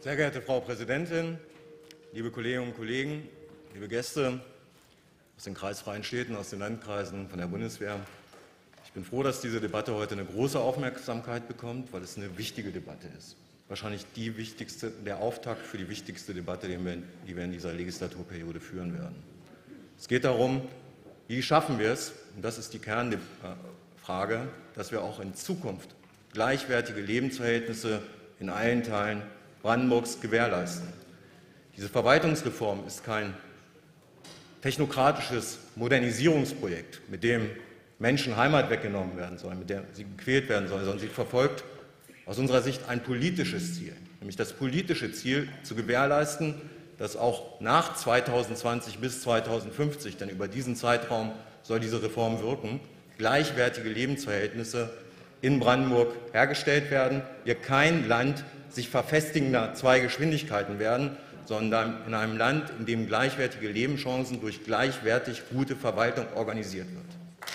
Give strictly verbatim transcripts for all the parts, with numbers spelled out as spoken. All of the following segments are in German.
Sehr geehrte Frau Präsidentin, liebe Kolleginnen und Kollegen, liebe Gäste aus den kreisfreien Städten, aus den Landkreisen, von der Bundeswehr. Ich bin froh, dass diese Debatte heute eine große Aufmerksamkeit bekommt, weil es eine wichtige Debatte ist. Wahrscheinlich die wichtigste, der Auftakt für die wichtigste Debatte, die wir, die wir in dieser Legislaturperiode führen werden. Es geht darum, wie schaffen wir es, und das ist die Kernfrage, dass wir auch in Zukunft gleichwertige Lebensverhältnisse in allen Teilen Brandenburgs gewährleisten. Diese Verwaltungsreform ist kein technokratisches Modernisierungsprojekt, mit dem Menschen Heimat weggenommen werden sollen, mit dem sie gequält werden sollen, sondern sie verfolgt aus unserer Sicht ein politisches Ziel, nämlich das politische Ziel zu gewährleisten, dass auch nach zweitausendzwanzig bis zweitausendfünfzig, denn über diesen Zeitraum soll diese Reform wirken, gleichwertige Lebensverhältnisse in Brandenburg hergestellt werden, wir kein Land sich verfestigender zwei Geschwindigkeiten werden, sondern in einem Land, in dem gleichwertige Lebenschancen durch gleichwertig gute Verwaltung organisiert wird.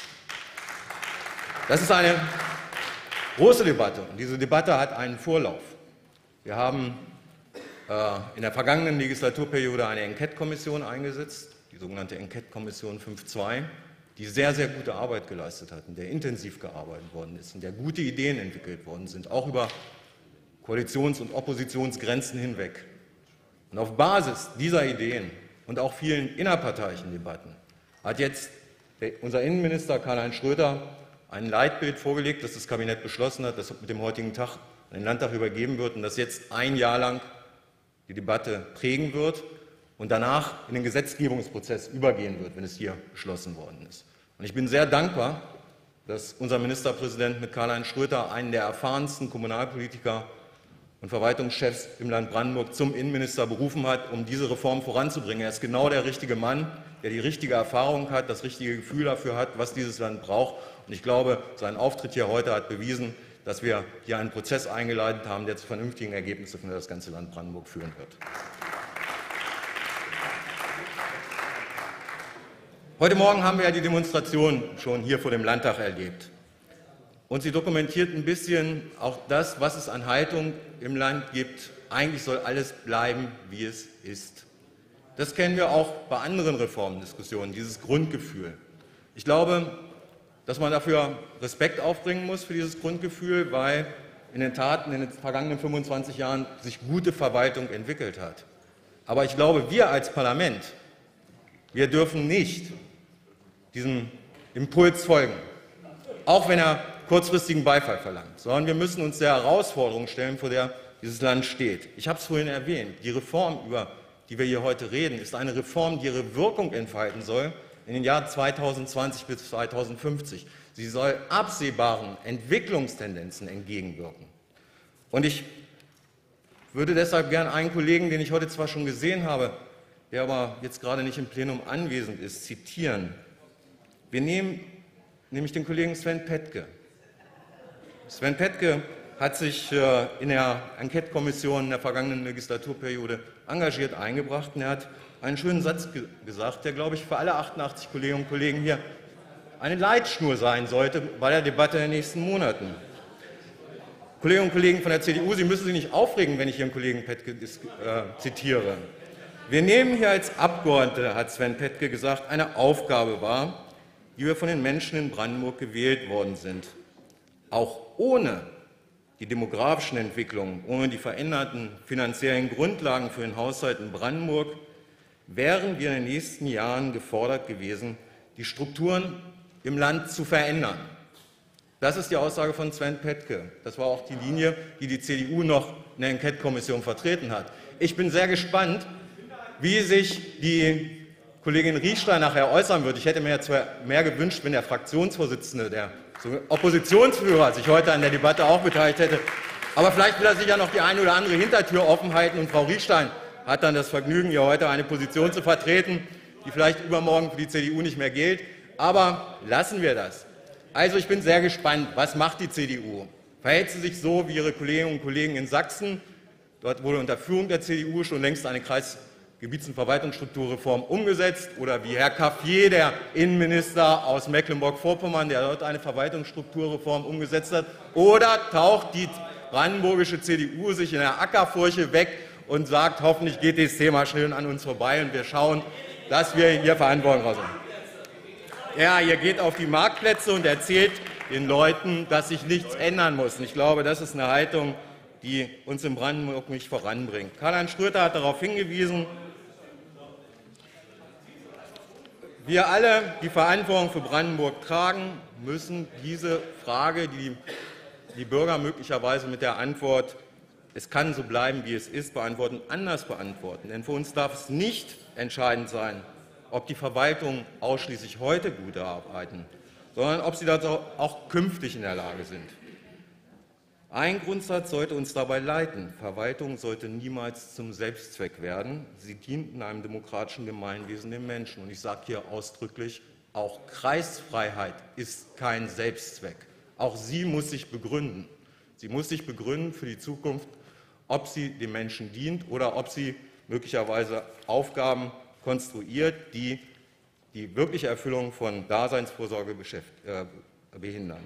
Das ist eine große Debatte, und diese Debatte hat einen Vorlauf. Wir haben äh, in der vergangenen Legislaturperiode eine Enquete-Kommission eingesetzt, die sogenannte Enquete-Kommission fünf Punkt zwei, die sehr, sehr gute Arbeit geleistet hat, in der intensiv gearbeitet worden ist, in der gute Ideen entwickelt worden sind, auch über Koalitions- und Oppositionsgrenzen hinweg. Und auf Basis dieser Ideen und auch vielen innerparteilichen Debatten hat jetzt unser Innenminister Karl-Heinz Schröder ein Leitbild vorgelegt, das das Kabinett beschlossen hat, das mit dem heutigen Tag an den Landtag übergeben wird und das jetzt ein Jahr lang die Debatte prägen wird und danach in den Gesetzgebungsprozess übergehen wird, wenn es hier beschlossen worden ist. Und ich bin sehr dankbar, dass unser Ministerpräsident mit Karl-Heinz Schröder einen der erfahrensten Kommunalpolitiker und Verwaltungschefs im Land Brandenburg zum Innenminister berufen hat, um diese Reform voranzubringen. Er ist genau der richtige Mann, der die richtige Erfahrung hat, das richtige Gefühl dafür hat, was dieses Land braucht. Und ich glaube, sein Auftritt hier heute hat bewiesen, dass wir hier einen Prozess eingeleitet haben, der zu vernünftigen Ergebnissen für das ganze Land Brandenburg führen wird. Heute Morgen haben wir ja die Demonstration schon hier vor dem Landtag erlebt. Und sie dokumentiert ein bisschen auch das, was es an Haltung im Land gibt. Eigentlich soll alles bleiben, wie es ist. Das kennen wir auch bei anderen Reformdiskussionen, dieses Grundgefühl. Ich glaube, dass man dafür Respekt aufbringen muss für dieses Grundgefühl, weil in den Taten in den vergangenen fünfundzwanzig Jahren sich gute Verwaltung entwickelt hat. Aber ich glaube, wir als Parlament, wir dürfen nicht diesem Impuls folgen, auch wenn er kurzfristigen Beifall verlangt, sondern wir müssen uns der Herausforderung stellen, vor der dieses Land steht. Ich habe es vorhin erwähnt, die Reform, über die wir hier heute reden, ist eine Reform, die ihre Wirkung entfalten soll in den Jahren zweitausendzwanzig bis zweitausendfünfzig. Sie soll absehbaren Entwicklungstendenzen entgegenwirken. Und ich würde deshalb gern einen Kollegen, den ich heute zwar schon gesehen habe, der aber jetzt gerade nicht im Plenum anwesend ist, zitieren. Wir nehmen nämlich den Kollegen Sven Petke. Sven Petke hat sich in der Enquete-Kommission in der vergangenen Legislaturperiode engagiert eingebracht und er hat einen schönen Satz ge gesagt, der, glaube ich, für alle achtundachtzig Kolleginnen und Kollegen hier eine Leitschnur sein sollte bei der Debatte in den nächsten Monaten. Kolleginnen und Kollegen von der C D U, Sie müssen sich nicht aufregen, wenn ich Ihren Kollegen Petke äh, zitiere. Wir nehmen hier als Abgeordnete, hat Sven Petke gesagt, eine Aufgabe wahr, die wir von den Menschen in Brandenburg gewählt worden sind. Auch ohne die demografischen Entwicklungen, ohne die veränderten finanziellen Grundlagen für den Haushalt in Brandenburg, wären wir in den nächsten Jahren gefordert gewesen, die Strukturen im Land zu verändern. Das ist die Aussage von Sven Petke. Das war auch die Linie, die die C D U noch in der Enquete-Kommission vertreten hat. Ich bin sehr gespannt, wie sich die Kollegin Riechstein nachher äußern wird. Ich hätte mir zwar mehr gewünscht, wenn der Fraktionsvorsitzende, der Oppositionsführer, sich heute an der Debatte auch beteiligt hätte. Aber vielleicht will er sich ja noch die eine oder andere Hintertür offen halten und Frau Riechstein hat dann das Vergnügen, hier heute eine Position zu vertreten, die vielleicht übermorgen für die C D U nicht mehr gilt. Aber lassen wir das. Also ich bin sehr gespannt, was macht die C D U? Verhält sie sich so wie ihre Kolleginnen und Kollegen in Sachsen? Dort wurde unter Führung der C D U schon längst eine Kreisgebiets- und Verwaltungsstrukturreform umgesetzt. Oder wie Herr Cafier, der Innenminister aus Mecklenburg-Vorpommern, der dort eine Verwaltungsstrukturreform umgesetzt hat. Oder taucht die brandenburgische C D U sich in der Ackerfurche weg und sagt, hoffentlich geht dieses Thema schnell an uns vorbei und wir schauen, dass wir hier Verantwortung rausnehmen. Ja, ihr geht auf die Marktplätze und erzählt den Leuten, dass sich nichts ändern muss. Und ich glaube, das ist eine Haltung, die uns in Brandenburg nicht voranbringt. Karl-Heinz Schröter hat darauf hingewiesen, wir alle, die Verantwortung für Brandenburg tragen, müssen diese Frage, die die Bürger möglicherweise mit der Antwort, es kann so bleiben, wie es ist, beantworten, anders beantworten. Denn für uns darf es nicht entscheidend sein, ob die Verwaltungen ausschließlich heute gut arbeiten, sondern ob sie dazu auch künftig in der Lage sind. Ein Grundsatz sollte uns dabei leiten. Verwaltung sollte niemals zum Selbstzweck werden. Sie dient in einem demokratischen Gemeinwesen den Menschen. Und ich sage hier ausdrücklich, auch Kreisfreiheit ist kein Selbstzweck. Auch sie muss sich begründen. Sie muss sich begründen für die Zukunft, ob sie den Menschen dient oder ob sie möglicherweise Aufgaben konstruiert, die die wirkliche Erfüllung von Daseinsvorsorge behindern.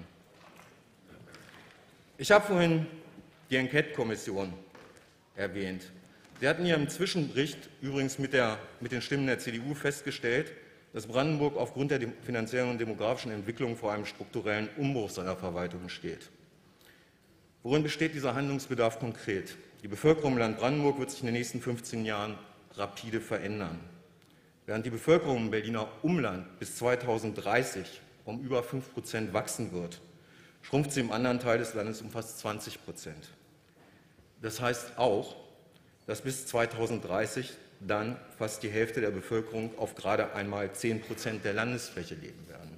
Ich habe vorhin die Enquete-Kommission erwähnt. Sie hatten hier im Zwischenbericht übrigens mit, der, mit den Stimmen der C D U festgestellt, dass Brandenburg aufgrund der finanziellen und demografischen Entwicklung vor einem strukturellen Umbruch seiner Verwaltung steht. Worin besteht dieser Handlungsbedarf konkret? Die Bevölkerung im Land Brandenburg wird sich in den nächsten fünfzehn Jahren rapide verändern. Während die Bevölkerung im Berliner Umland bis zweitausenddreißig um über fünf Prozent wachsen wird, schrumpft sie im anderen Teil des Landes um fast zwanzig Prozent. Das heißt auch, dass bis zweitausenddreißig dann fast die Hälfte der Bevölkerung auf gerade einmal zehn Prozent der Landesfläche leben werden.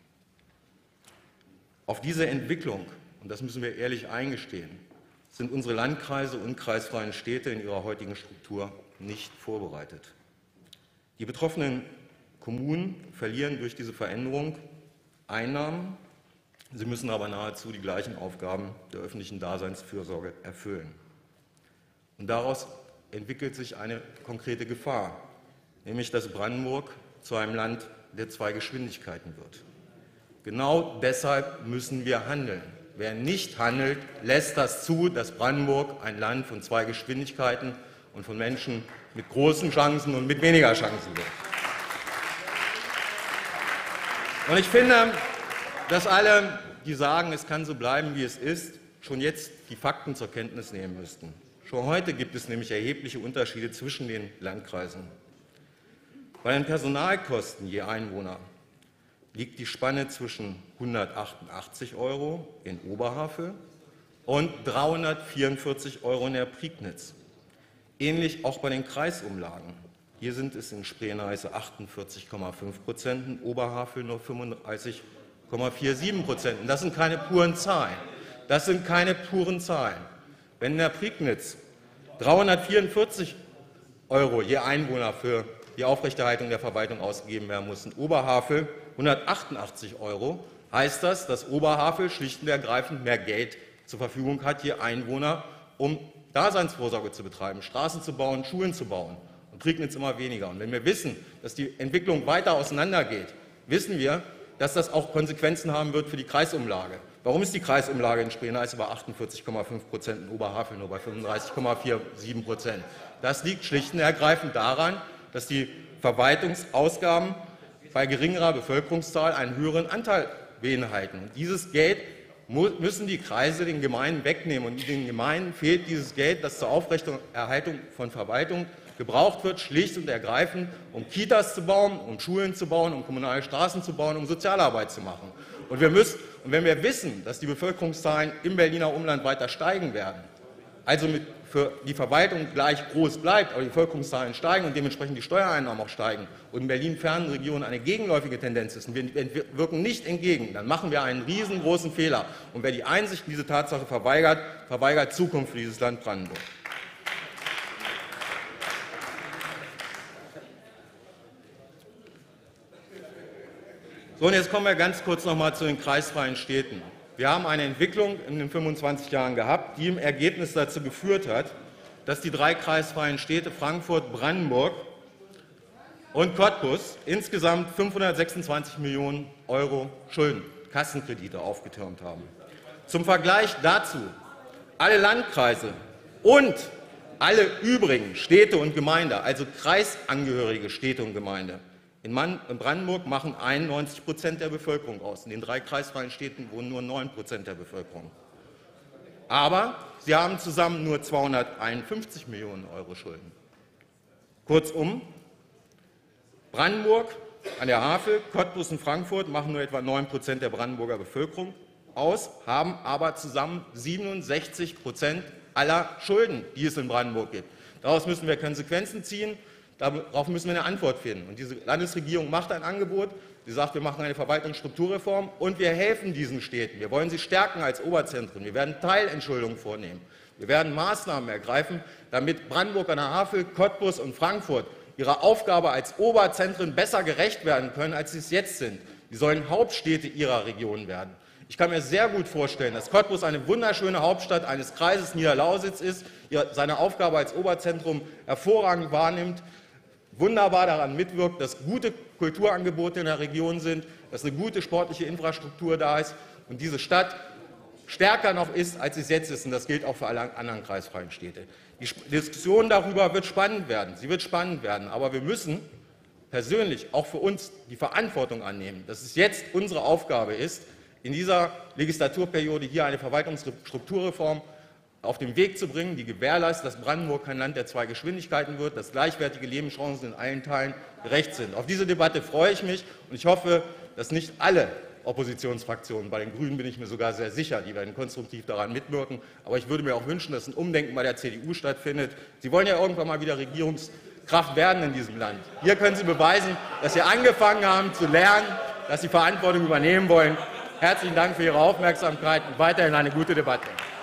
Auf diese Entwicklung, und das müssen wir ehrlich eingestehen, sind unsere Landkreise und kreisfreien Städte in ihrer heutigen Struktur nicht vorbereitet. Die betroffenen Kommunen verlieren durch diese Veränderung Einnahmen. Sie müssen aber nahezu die gleichen Aufgaben der öffentlichen Daseinsfürsorge erfüllen. Und daraus entwickelt sich eine konkrete Gefahr, nämlich dass Brandenburg zu einem Land der zwei Geschwindigkeiten wird. Genau deshalb müssen wir handeln. Wer nicht handelt, lässt das zu, dass Brandenburg ein Land von zwei Geschwindigkeiten und von Menschen mit großen Chancen und mit weniger Chancen wird. Und ich finde, dass alle, die sagen, es kann so bleiben, wie es ist, schon jetzt die Fakten zur Kenntnis nehmen müssten. Schon heute gibt es nämlich erhebliche Unterschiede zwischen den Landkreisen. Bei den Personalkosten je Einwohner liegt die Spanne zwischen hundertachtundachtzig Euro in Oberhavel und dreihundertvierundvierzig Euro in der Prignitz. Ähnlich auch bei den Kreisumlagen. Hier sind es in Spree-Neiße achtundvierzig Komma fünf Prozent, in Oberhavel nur fünfunddreißig Komma siebenundvierzig Prozent. Das sind keine puren Zahlen. Das sind keine puren Zahlen. Wenn in der Prignitz dreihundertvierundvierzig Euro je Einwohner für die Aufrechterhaltung der Verwaltung ausgegeben werden muss, in Oberhavel hundertachtundachtzig Euro, heißt das, dass Oberhavel schlicht und ergreifend mehr Geld zur Verfügung hat, je Einwohner, um Daseinsvorsorge zu betreiben, Straßen zu bauen, Schulen zu bauen. Und Prignitz immer weniger. Und wenn wir wissen, dass die Entwicklung weiter auseinandergeht, wissen wir, dass das auch Konsequenzen haben wird für die Kreisumlage. Warum ist die Kreisumlage in Spree-Neiße bei achtundvierzig Komma fünf Prozent, in Oberhavel nur bei fünfunddreißig Komma siebenundvierzig Prozent? Das liegt schlicht und ergreifend daran, dass die Verwaltungsausgaben bei geringerer Bevölkerungszahl einen höheren Anteil beinhalten. Und dieses Geld müssen die Kreise den Gemeinden wegnehmen. Und den Gemeinden fehlt dieses Geld, das zur Aufrechterhaltung von Verwaltung gebraucht wird, schlicht und ergreifend, um Kitas zu bauen, um Schulen zu bauen, um kommunale Straßen zu bauen, um Sozialarbeit zu machen. Und, wir müssen, und wenn wir wissen, dass die Bevölkerungszahlen im Berliner Umland weiter steigen werden, also mit, für die Verwaltung gleich groß bleibt, aber die Bevölkerungszahlen steigen und dementsprechend die Steuereinnahmen auch steigen und in Berlin-fernen Regionen eine gegenläufige Tendenz ist und wir wirken nicht entgegen, dann machen wir einen riesengroßen Fehler. Und wer die Einsicht in diese Tatsache verweigert, verweigert Zukunft für dieses Land Brandenburg. So, und jetzt kommen wir ganz kurz noch mal zu den kreisfreien Städten. Wir haben eine Entwicklung in den fünfundzwanzig Jahren gehabt, die im Ergebnis dazu geführt hat, dass die drei kreisfreien Städte Frankfurt, Brandenburg und Cottbus insgesamt fünfhundertsechsundzwanzig Millionen Euro Schulden, Kassenkredite aufgetürmt haben. Zum Vergleich dazu, alle Landkreise und alle übrigen Städte und Gemeinden, also kreisangehörige Städte und Gemeinden, in Brandenburg machen einundneunzig Prozent der Bevölkerung aus. In den drei kreisfreien Städten wohnen nur neun Prozent der Bevölkerung. Aber sie haben zusammen nur zweihunderteinundfünfzig Millionen Euro Schulden. Kurzum, Brandenburg an der Havel, Cottbus und Frankfurt machen nur etwa neun Prozent der Brandenburger Bevölkerung aus, haben aber zusammen siebenundsechzig Prozent aller Schulden, die es in Brandenburg gibt. Daraus müssen wir Konsequenzen ziehen, darauf müssen wir eine Antwort finden. Und diese Landesregierung macht ein Angebot, sie sagt, wir machen eine Verwaltungsstrukturreform und wir helfen diesen Städten. Wir wollen sie stärken als Oberzentren, wir werden Teilentschuldungen vornehmen, wir werden Maßnahmen ergreifen, damit Brandenburg an der Havel, Cottbus und Frankfurt ihrer Aufgabe als Oberzentren besser gerecht werden können, als sie es jetzt sind. Sie sollen Hauptstädte ihrer Region werden. Ich kann mir sehr gut vorstellen, dass Cottbus eine wunderschöne Hauptstadt eines Kreises Niederlausitz ist, seine Aufgabe als Oberzentrum hervorragend wahrnimmt, wunderbar daran mitwirkt, dass gute Kulturangebote in der Region sind, dass eine gute sportliche Infrastruktur da ist und diese Stadt stärker noch ist, als es jetzt ist. Und das gilt auch für alle anderen kreisfreien Städte. Die Diskussion darüber wird spannend werden. Sie wird spannend werden. Aber wir müssen persönlich auch für uns die Verantwortung annehmen, dass es jetzt unsere Aufgabe ist, in dieser Legislaturperiode hier eine Verwaltungsstrukturreform auf den Weg zu bringen, die gewährleistet, dass Brandenburg kein Land der zwei Geschwindigkeiten wird, dass gleichwertige Lebenschancen in allen Teilen gerecht sind. Auf diese Debatte freue ich mich und ich hoffe, dass nicht alle Oppositionsfraktionen, bei den Grünen bin ich mir sogar sehr sicher, die werden konstruktiv daran mitwirken, aber ich würde mir auch wünschen, dass ein Umdenken bei der C D U stattfindet. Sie wollen ja irgendwann mal wieder Regierungskraft werden in diesem Land. Hier können Sie beweisen, dass Sie angefangen haben zu lernen, dass Sie Verantwortung übernehmen wollen. Herzlichen Dank für Ihre Aufmerksamkeit und weiterhin eine gute Debatte.